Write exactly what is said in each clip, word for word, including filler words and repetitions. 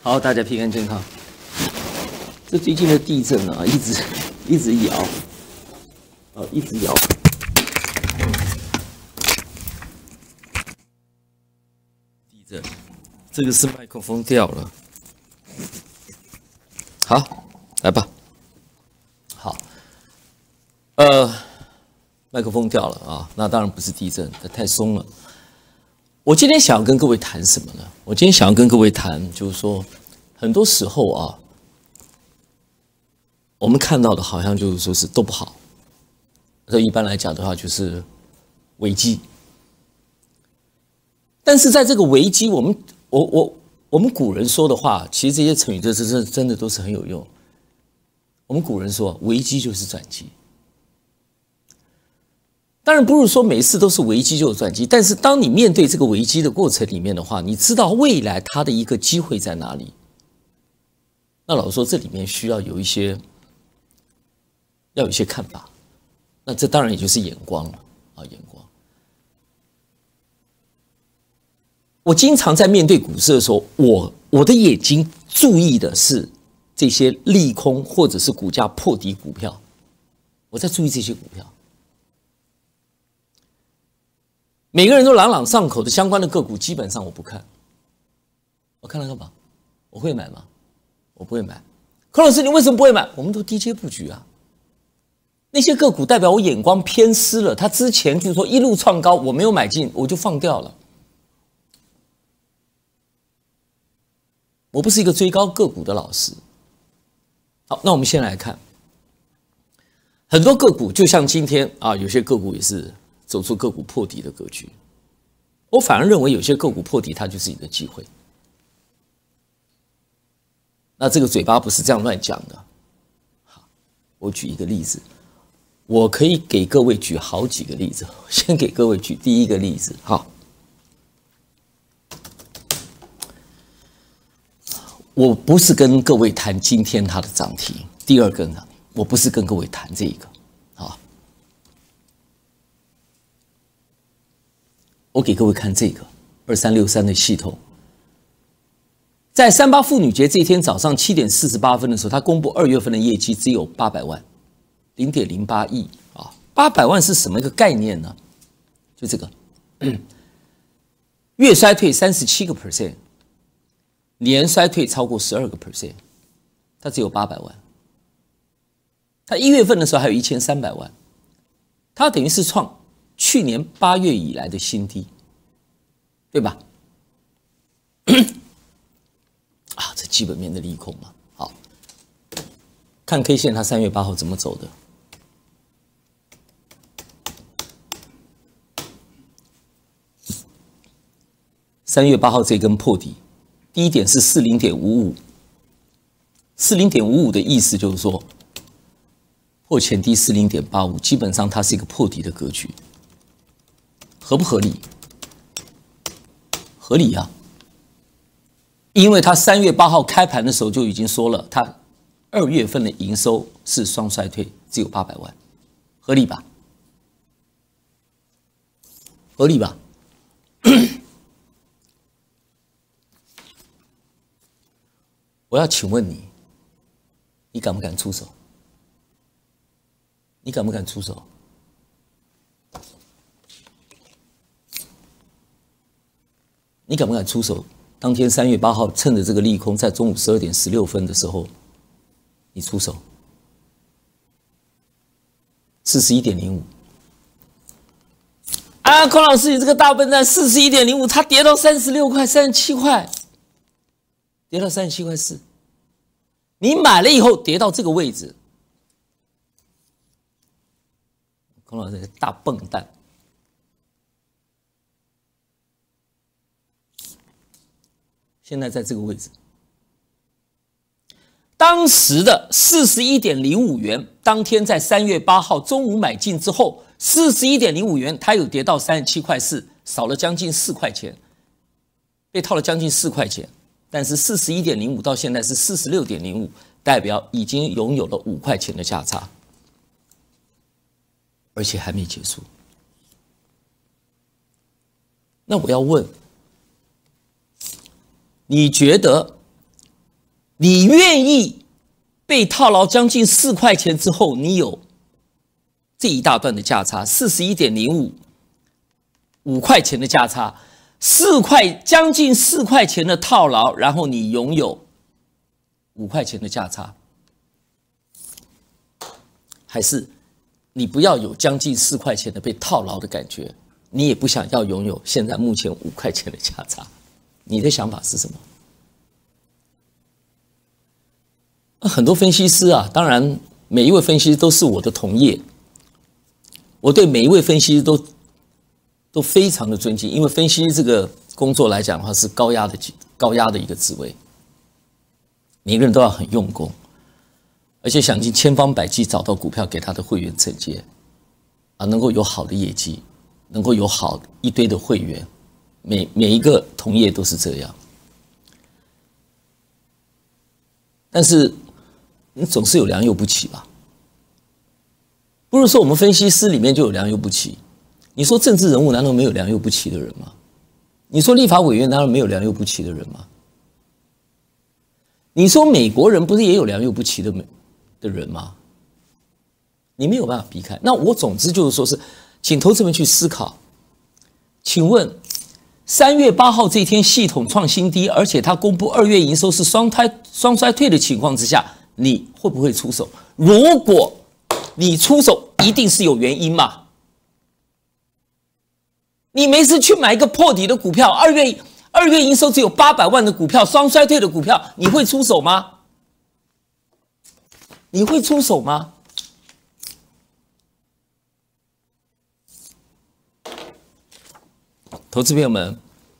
好，大家平安健康。这最近的地震啊，一直一直摇，哦，一直摇。地震，这个是麦克风掉了。好，来吧。好，呃，麦克风掉了啊，那当然不是地震，它太松了。我今天想要跟各位谈什么呢？我今天想要跟各位谈，就是说，很多时候啊，我们看到的好像就是说是都不好。这一般来讲的话，就是危机。但是在这个危机，我们我我我们古人说的话，其实这些成语这这真的都是很有用。我们古人说，危机就是转机。当然不是说每次都是危机就有转机，但是当你面对这个危机的过程里面的话，你知道未来它的一个机会在哪里。那老实说，这里面需要有一些，要有一些看法。那这当然也就是眼光了啊，眼光。我经常在面对股市的时候，我我的眼睛注意的是这些利空或者是股价破底股票，我在注意这些股票。每个人都朗朗上口的相关的个股，基本上我不看。我看了干嘛？我会买吗？我不会买。柯老师，你为什么不会买？我们都低阶布局啊。那些个股代表我眼光偏失了，他之前就是说一路创高，我没有买进，我就放掉了。我不是一个追高个股的老师。好，那我们先来看，很多个股就像今天啊，有些个股也是走出个股破底的格局。我反而认为有些个股破底，它就是你的机会。那这个嘴巴不是这样乱讲的。好，我举一个例子，我可以给各位举好几个例子。先给各位举第一个例子。好，我不是跟各位谈今天它的涨停，第二个呢，我不是跟各位谈这个。好，我给各位看这个二三六三的系统。在三八妇女节这一天早上七点四十八分的时候，他公布二月份的业绩只有八百万，零点零八亿啊！八百万是什么一个概念呢？就这个，月衰退三十七个 percent， 年衰退超过十二个 percent， 他只有八百万。他一月份的时候还有一千三百万，他等于是创去年八月以来的新低，对吧？啊，这基本面的利空嘛。好，看 K 线，它三月八号怎么走的？三月八号这根破底，第一点是四零点五五，四零点五五的意思就是说，破前低四零点八五，基本上它是一个破底的格局，合不合理？合理啊。因为他三月八号开盘的时候就已经说了，他二月份的营收是双衰退，只有八百万，合理吧？合理吧？我要请问你，你敢不敢出手？你敢不敢出手？你敢不敢出手？当天三月八号，趁着这个利空，在中午十二点十六分的时候，你出手，四十一点零五。啊，孔老师，你这个大笨蛋，四十一点零五，它跌到三十六块、三十七块，跌到三十七块四。你买了以后跌到这个位置，孔老师，大笨蛋。现在在这个位置，当时的四十一点零五元，当天在三月八号中午买进之后，四十一点零五元，它有跌到三十七块四，少了将近四块钱，被套了将近四块钱。但是四十一点零五到现在是四十六点零五，代表已经拥有了五块钱的价差，而且还没结束。那我要问，你觉得你愿意被套牢将近四块钱之后，你有这一大段的价差，四十一点零五，五块钱的价差，四块将近四块钱的套牢，然后你拥有五块钱的价差，还是你不要有将近四块钱的被套牢的感觉，你也不想要拥有现在目前五块钱的价差，你的想法是什么？很多分析师啊，当然每一位分析师都是我的同业，我对每一位分析师都都非常的尊敬，因为分析师这个工作来讲的话是高压的高压的一个职位，每个人都要很用功，而且想尽千方百计找到股票给他的会员承接，啊，能够有好的业绩，能够有好一堆的会员，每每一个同业都是这样，但是你总是有良莠不齐吧？不是说我们分析师里面就有良莠不齐？你说政治人物难道没有良莠不齐的人吗？你说立法委员难道没有良莠不齐的人吗？你说美国人不是也有良莠不齐的的人吗？你没有办法避开。那我总之就是说是，请投资人去思考，请问三月八号这一天系统创新低，而且它公布二月营收是双胎双衰退的情况之下，你会不会出手？如果你出手，一定是有原因嘛？你没事去买一个破底的股票，二月二月营收只有八百万的股票，双衰退的股票，你会出手吗？你会出手吗？投资朋友们，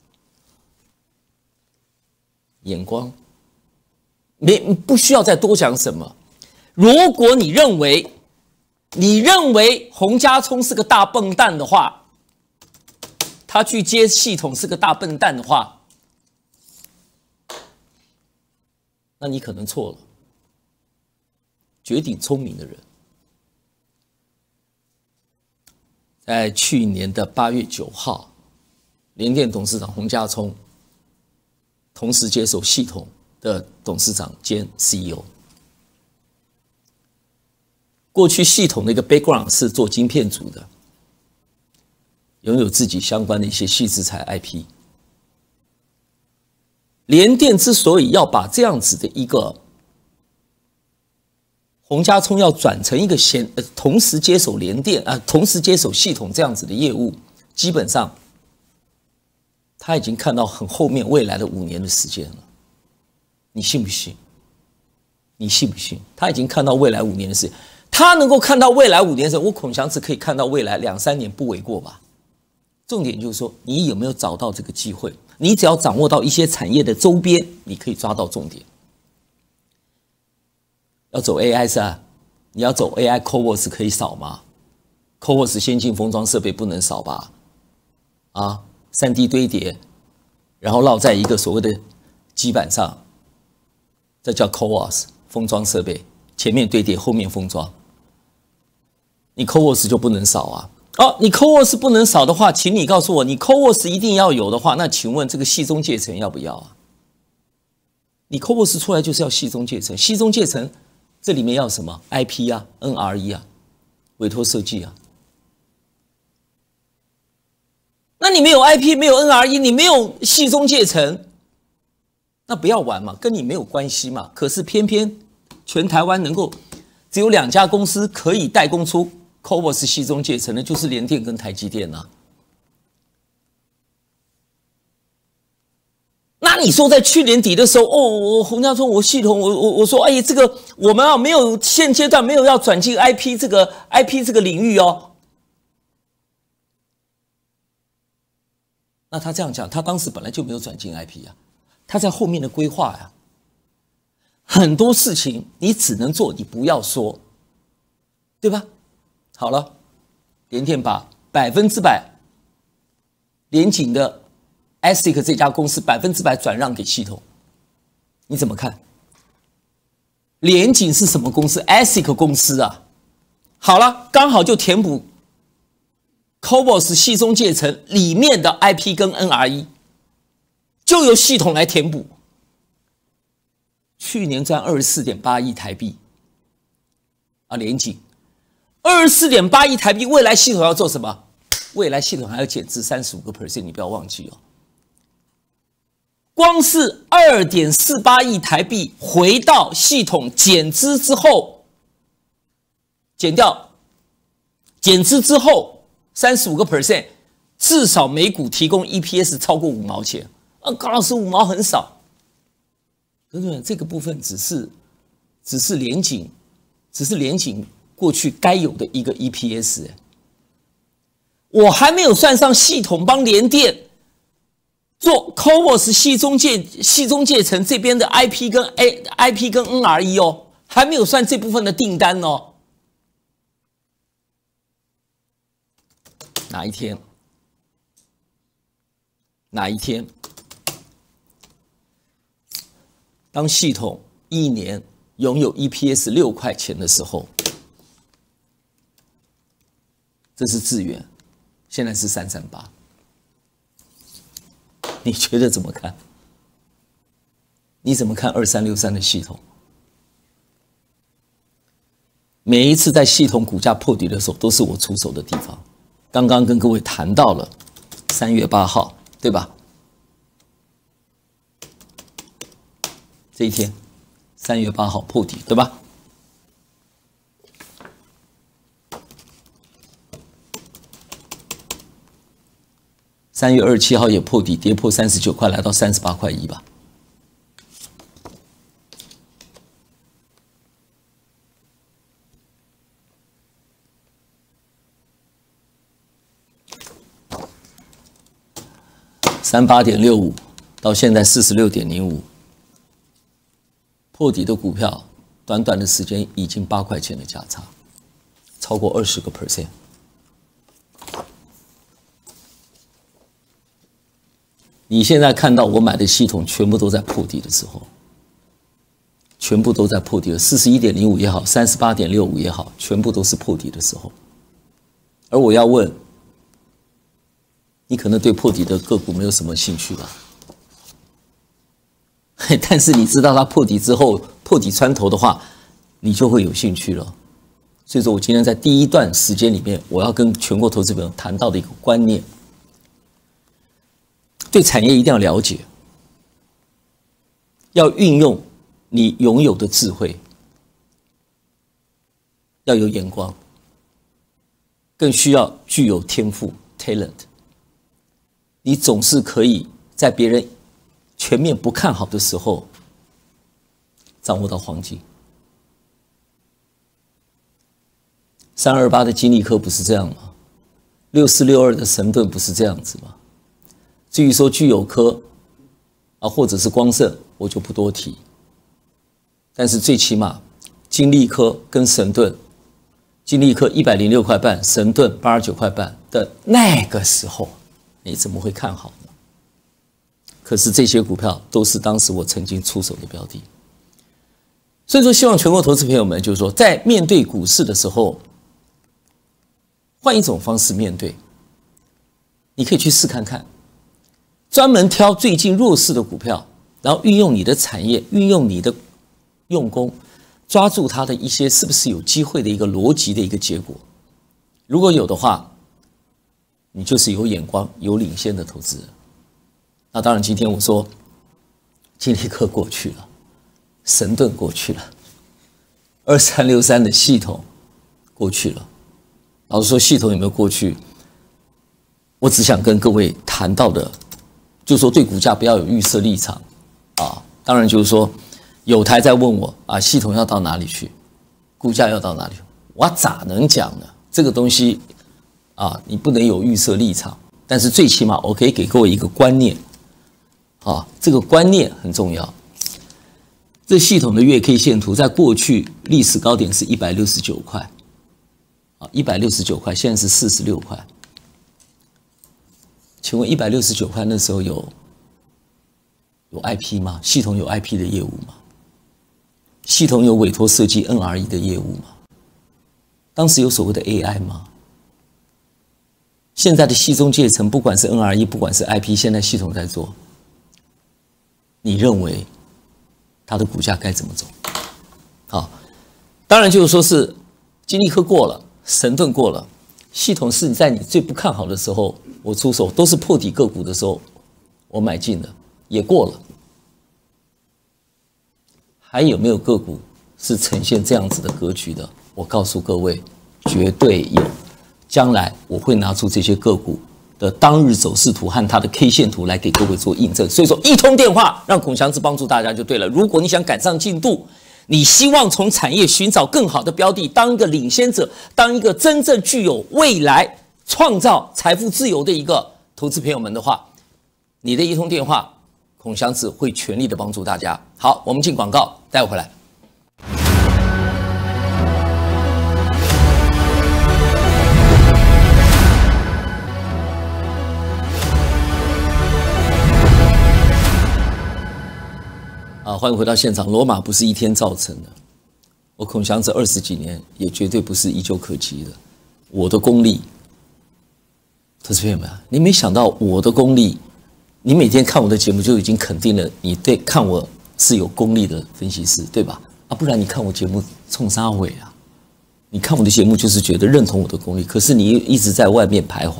眼光，没不需要再多讲什么。如果你认为你认为洪家聪是个大笨蛋的话，他去接系统是个大笨蛋的话，那你可能错了。绝顶聪明的人，在去年的八月九号，联电董事长洪家聪同时接手系统的董事长兼 C E O。过去系统的一个 background 是做晶片组的，拥有自己相关的一些矽智财 I P。联电之所以要把这样子的一个洪家聪要转成一个衔呃同时接手联电啊、呃，同时接手系统这样子的业务，基本上他已经看到很后面未来的五年的时间了。你信不信？你信不信？他已经看到未来五年的时间，他能够看到未来五年的时候，我孔祥子可以看到未来两三年不为过吧？重点就是说，你有没有找到这个机会？你只要掌握到一些产业的周边，你可以抓到重点。要走 A I 是啊，你要走 A I C O V O S 可以扫吗 ？C O V O S 先进封装设备不能扫吧？啊，三 D 堆叠，然后绕在一个所谓的基板上，这叫 C O V O S 封装设备，前面堆叠，后面封装。你 C O V O S 就不能扫啊？哦，你 C O V O S 不能扫的话，请你告诉我，你 C O V O S 一定要有的话，那请问这个矽中介层要不要啊？你 C O V O S 出来就是要矽中介层，矽中介层这里面要什么 I P 啊 ，N R E 啊，委托设计啊。那你没有 I P， 没有 N R E， 你没有矽中介层，那不要玩嘛，跟你没有关系嘛。可是偏偏全台湾能够只有两家公司可以代工出 C O V O S 矽中介层的，就是联电跟台积电啊。那你说在去年底的时候，哦，我洪家聪，我系统，我我我说，哎，这个我们啊没有现阶段没有要转进 I P 这个 I P 这个领域哦。那他这样讲，他当时本来就没有转进 I P 啊，他在后面的规划呀、啊，很多事情你只能做，你不要说，对吧？好了，联电把百分之百联景的 A S I C 这家公司百分之百转让给系统，你怎么看？联景是什么公司 ？A S I C 公司啊。好了，刚好就填补 C O V O S 矽中介层里面的 I P 跟 N R E， 就由系统来填补。 去年赚二十四点八亿台币啊，联景二十四点八亿台币，未来系统要做什么？未来系统还要减资三十五个 percent， 你不要忘记哦。光是二点四八亿台币回到系统减资之后，减掉减资之后三十五个 percent， 至少每股提供 E P S 超过五毛钱。啊，高老师五毛很少。对不对？这个部分只是只是联景，只是联景过去该有的一个 E P S， 我还没有算上系统帮联电做 C O M O S 系中介系中介层这边的 I P 跟 A I P 跟 N R E 哦，还没有算这部分的订单哦。哪一天？哪一天？当系统一年拥有 E P S 六块钱的时候，这是智原，现在是三三八，你觉得怎么看？你怎么看二三六三的系统？每一次在系统股价破底的时候，都是我出手的地方。刚刚跟各位谈到了三月八号，对吧？这一天，三月八号破底，对吧？三月二十七号也破底，跌破三十九块，来到三十八块一吧。三八点六五，到现在四十六点零五。破底的股票，短短的时间已经八块钱的价差，超过二十个 percent。你现在看到我买的系统全部都在破底的时候，全部都在破底的，四十一点零五也好，三十八点六五也好，全部都是破底的时候。而我要问，你可能对破底的个股没有什么兴趣吧？但是你知道它破底之后破底穿头的话，你就会有兴趣了。所以说我今天在第一段时间里面，我要跟全国投资朋友谈到的一个观念，对产业一定要了解，要运用你拥有的智慧，要有眼光，更需要具有天赋 talent。你总是可以在别人全面不看好的时候，掌握到黄金。三二八的金利科不是这样吗？六四六二的神盾不是这样子吗？至于说聚友科啊，或者是光盛，我就不多提。但是最起码，金利科跟神盾，金利科一百零六块半，神盾八十九块半的那个时候，你怎么会看好呢？可是这些股票都是当时我曾经出手的标的，所以说希望全国投资朋友们就是说，在面对股市的时候，换一种方式面对，你可以去试看看，专门挑最近弱势的股票，然后运用你的产业，运用你的用功，抓住它的一些是不是有机会的一个逻辑的一个结果。如果有的话，你就是有眼光、有领先的投资人。那当然，今天我说金利科过去了，神盾过去了，二三六三的系统过去了。老实说，系统有没有过去？我只想跟各位谈到的，就是说对股价不要有预设立场啊。当然就是说，有台在问我啊，系统要到哪里去，股价要到哪里去？我咋能讲呢？这个东西啊，你不能有预设立场。但是最起码我可以给各位一个观念。啊，这个观念很重要。这系统的月 K 线图在过去历史高点是一百六十九块，啊，一百六十九块，现在是四十六块。请问一百六十九块那时候有有 I P 吗？系统有 I P 的业务吗？系统有委托设计 N R E 的业务吗？当时有所谓的 A I 吗？现在的系中介层，不管是 N R E， 不管是 I P， 现在系统在做。你认为它的股价该怎么走？好，当然就是说是金利科过了，神盾过了，系统是在你最不看好的时候我出手，都是破底个股的时候我买进的，也过了。还有没有个股是呈现这样子的格局的？我告诉各位，绝对有。将来我会拿出这些个股的当日走势图和它的 K 线图来给各位做印证。所以说，一通电话让孔祥志帮助大家就对了。如果你想赶上进度，你希望从产业寻找更好的标的，当一个领先者，当一个真正具有未来创造财富自由的一个投资朋友们的话，你的一通电话，孔祥志会全力的帮助大家。好，我们进广告，待会回来。啊，欢迎回到现场。罗马不是一天造成的，我孔祥志二十几年也绝对不是一触可及的。我的功力，投资朋友们，你没想到我的功力，你每天看我的节目就已经肯定了你对看我是有功力的分析师，对吧？啊，不然你看我节目冲啥尾啊？你看我的节目就是觉得认同我的功力，可是你一直在外面徘徊，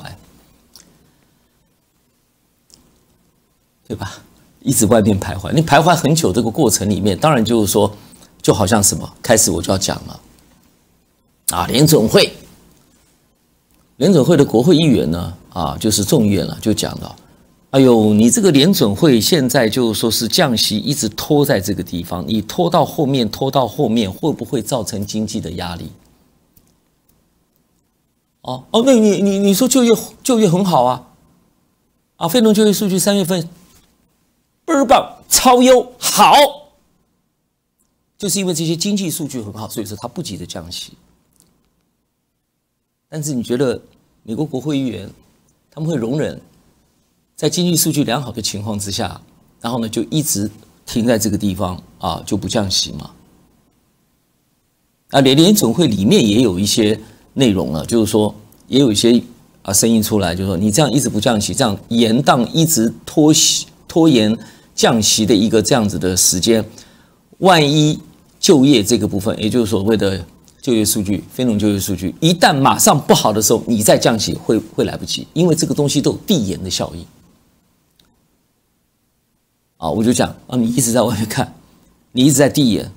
对吧？一直外面徘徊，你徘徊很久，这个过程里面，当然就是说，就好像什么，开始我就要讲了，啊，联准会，联准会的国会议员呢，啊，就是众议院了，就讲了，哎呦，你这个联准会现在就是说是降息，一直拖在这个地方，你拖到后面，拖到后面，会不会造成经济的压力？哦哦，那你你你说就业就业很好啊，啊，非农就业数据三月份。倍儿棒，超优，好，就是因为这些经济数据很好，所以说他不急着降息。但是你觉得美国国会议员他们会容忍在经济数据良好的情况之下，然后呢就一直停在这个地方啊，就不降息吗？啊，联联准会里面也有一些内容了，就是说也有一些啊声音出来，就是说你这样一直不降息，这样延宕一直拖拖延。降息的一个这样子的时间，万一就业这个部分，也就是所谓的就业数据、非农就业数据，一旦马上不好的时候，你再降息会会来不及，因为这个东西都有递延的效应。啊，我就讲啊，你一直在外面看，你一直在递延，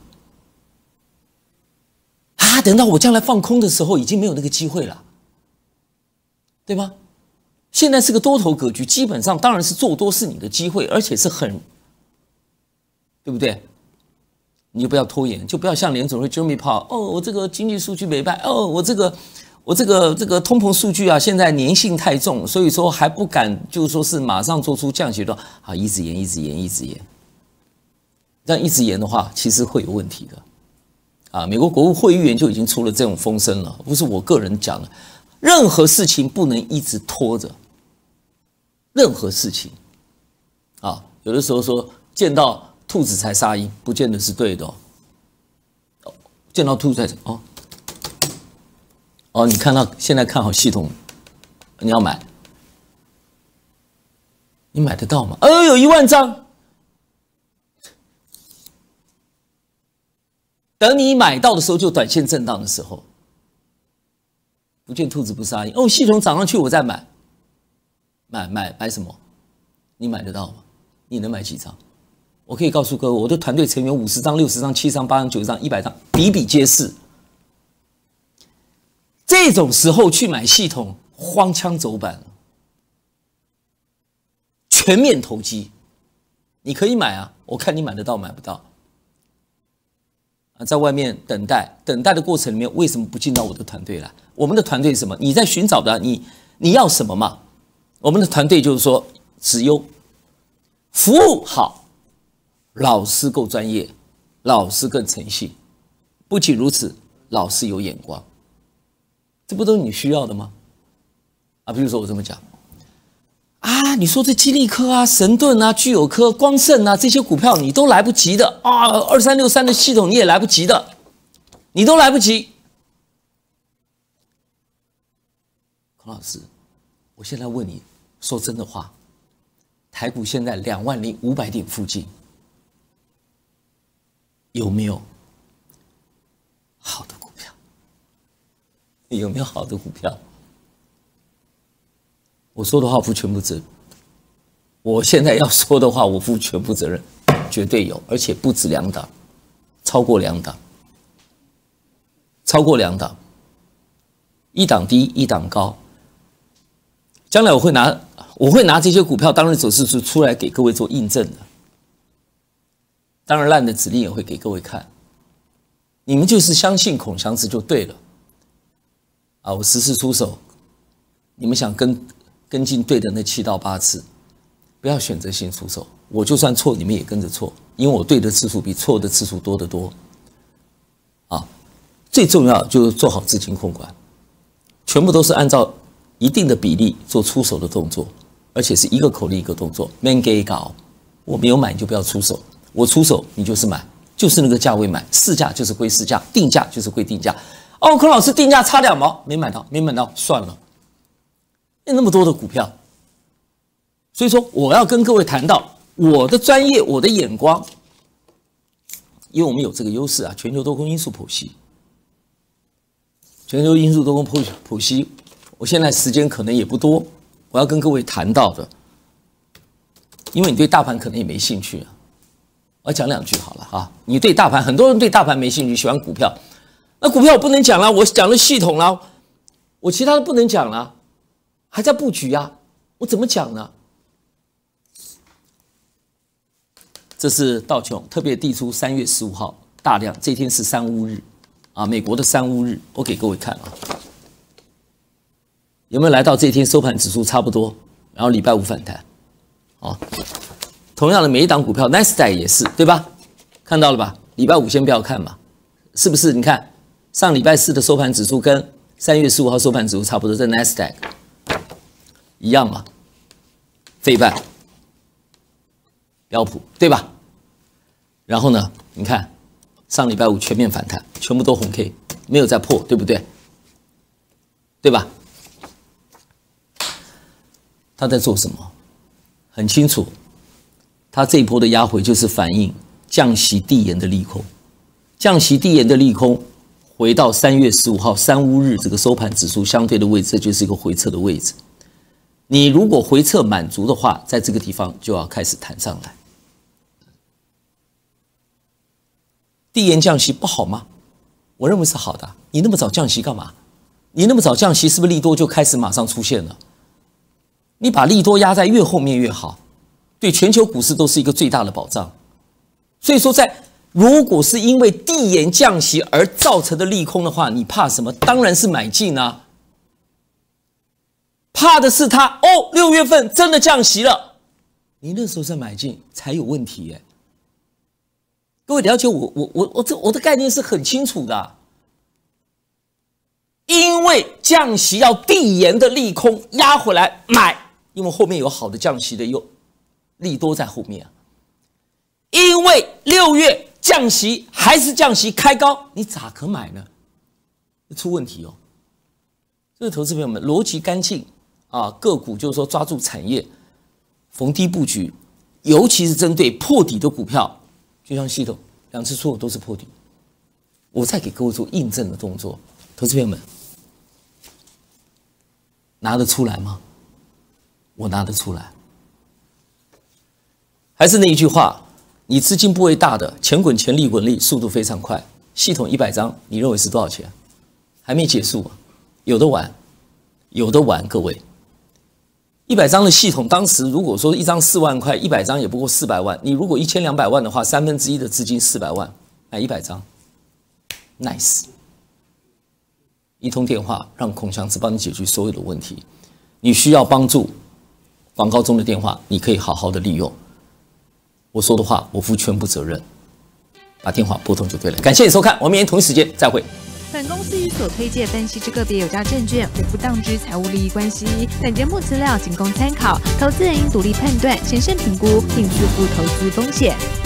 啊，等到我将来放空的时候，已经没有那个机会了，对吗？现在是个多头格局，基本上当然是做多是你的机会，而且是很，对不对？你就不要拖延，就不要像联准会 Jeremy Powell， 哦，我这个经济数据没败，哦，我这个我这个这个通膨数据啊，现在粘性太重，所以说还不敢，就是说是马上做出降息的，啊，一直延，一直延，一直延，这样一直延的话，其实会有问题的，啊，美国国务会议员就已经出了这种风声了，不是我个人讲的，任何事情不能一直拖着。任何事情，啊，有的时候说见到兔子才杀鹰，不见得是对的哦。哦见到兔子才哦哦，你看到现在看好系统，你要买，你买得到吗？呃，有一万张，等你买到的时候，就短线震荡的时候，不见兔子不杀鹰。哦，系统涨上去我再买。买买买什么？你买得到吗？你能买几张？我可以告诉各位，我的团队成员五十张、六十张、七十张、八十张、九十张、一百张，比比皆是。这种时候去买系统，荒腔走板了，全面投机。你可以买啊，我看你买得到买不到。啊，在外面等待，等待的过程里面，为什么不进到我的团队来？我们的团队是什么？你在寻找的，你你要什么嘛？我们的团队就是说，质优，服务好，老师够专业，老师更诚信，不仅如此，老师有眼光，这不都是你需要的吗？啊，比如说我这么讲，啊，你说这基利科啊、神盾啊、聚友科、光盛啊这些股票你都来不及的啊，二三六三的系统你也来不及的，你都来不及。孔老师，我现在问你。说真的话，台股现在两万零五百点附近， 有没有好的股票？有没有好的股票？我说的话，我负全部责任。我现在要说的话，我负全部责任，绝对有，而且不止两档，超过两档，超过两档，一档低，一档高。将来我会拿，我会拿这些股票当日走势图出来给各位做印证的。当然，烂的指令也会给各位看。你们就是相信孔祥子就对了。啊，我十次出手，你们想跟跟进对的那七到八次，不要选择性出手。我就算错，你们也跟着错，因为我对的次数比错的次数多得多。啊，最重要就是做好资金控管，全部都是按照一定的比例做出手的动作，而且是一个口令一个动作。没给搞，我没有买你就不要出手，我出手你就是买，就是那个价位买，市价就是归市价，定价就是归定价。哦，孔老师定价差两毛，没买到，没买到，算了。有那么多的股票，所以说我要跟各位谈到我的专业，我的眼光，因为我们有这个优势啊，全球多空因素剖析，全球因素多空剖剖析。我现在时间可能也不多，我要跟各位谈到的，因为你对大盘可能也没兴趣啊，我要讲两句好了哈。你对大盘，很多人对大盘没兴趣，喜欢股票。那股票我不能讲了，我讲了系统了，我其他的不能讲了，还在布局啊，我怎么讲呢？这是道琼特别递出三月十五号大量，这天是三乌日啊，美国的三乌日，我给各位看啊，有没有来到这天收盘指数差不多，然后礼拜五反弹，啊，同样的每一档股票 ，Nasdaq 也是对吧？看到了吧？礼拜五先不要看嘛，是不是？你看。上礼拜四的收盘指数跟三月十五号收盘指数差不多，在 Nasdaq 一样嘛，费半、标普对吧？然后呢，你看上礼拜五全面反弹，全部都红 K， 没有再破，对不对？对吧？他在做什么？很清楚，他这一波的压回就是反映降息递延的利空，降息递延的利空。回到三月十五号三乌日这个收盘指数相对的位置，这就是一个回撤的位置。你如果回撤满足的话，在这个地方就要开始弹上来。递延降息不好吗？我认为是好的。你那么早降息干嘛？你那么早降息，是不是利多就开始马上出现了？你把利多压在越后面越好，对全球股市都是一个最大的保障。所以说在如果是因为递延降息而造成的利空的话，你怕什么？当然是买进啊！怕的是它哦，六月份真的降息了，你那时候再买进才有问题耶。各位了解我，我我我这我的概念是很清楚的、啊，因为降息要递延的利空压回来买，因为后面有好的降息的又利多在后面啊。因为六月降息还是降息开高，你咋可买呢？出问题哦！这个投资朋友们逻辑干净啊，个股就是说抓住产业，逢低布局，尤其是针对破底的股票，就像系统两次出手都是破底，我再给各位做印证的动作，投资朋友们拿得出来吗？我拿得出来。还是那一句话。你资金部位大的，钱滚钱，利滚利，速度非常快。系统一百张，你认为是多少钱？还没结束啊，有的玩，有的玩。各位，一百张的系统，当时如果说一张四万块，一百张也不过四百万。你如果一千两百万的话，三分之一的资金四百万，买一百张 ，nice。一通电话让孔祥子帮你解决所有的问题。你需要帮助，广告中的电话你可以好好的利用。我说的话，我负全部责任，把电话拨通就对了。感谢你收看，我们明天同一时间再会。 本公司与所推介分析之个别有价证券无不当之财务利益关系。本节目资料仅供参考，投资人应独立判断、审慎评估，并自负投资风险。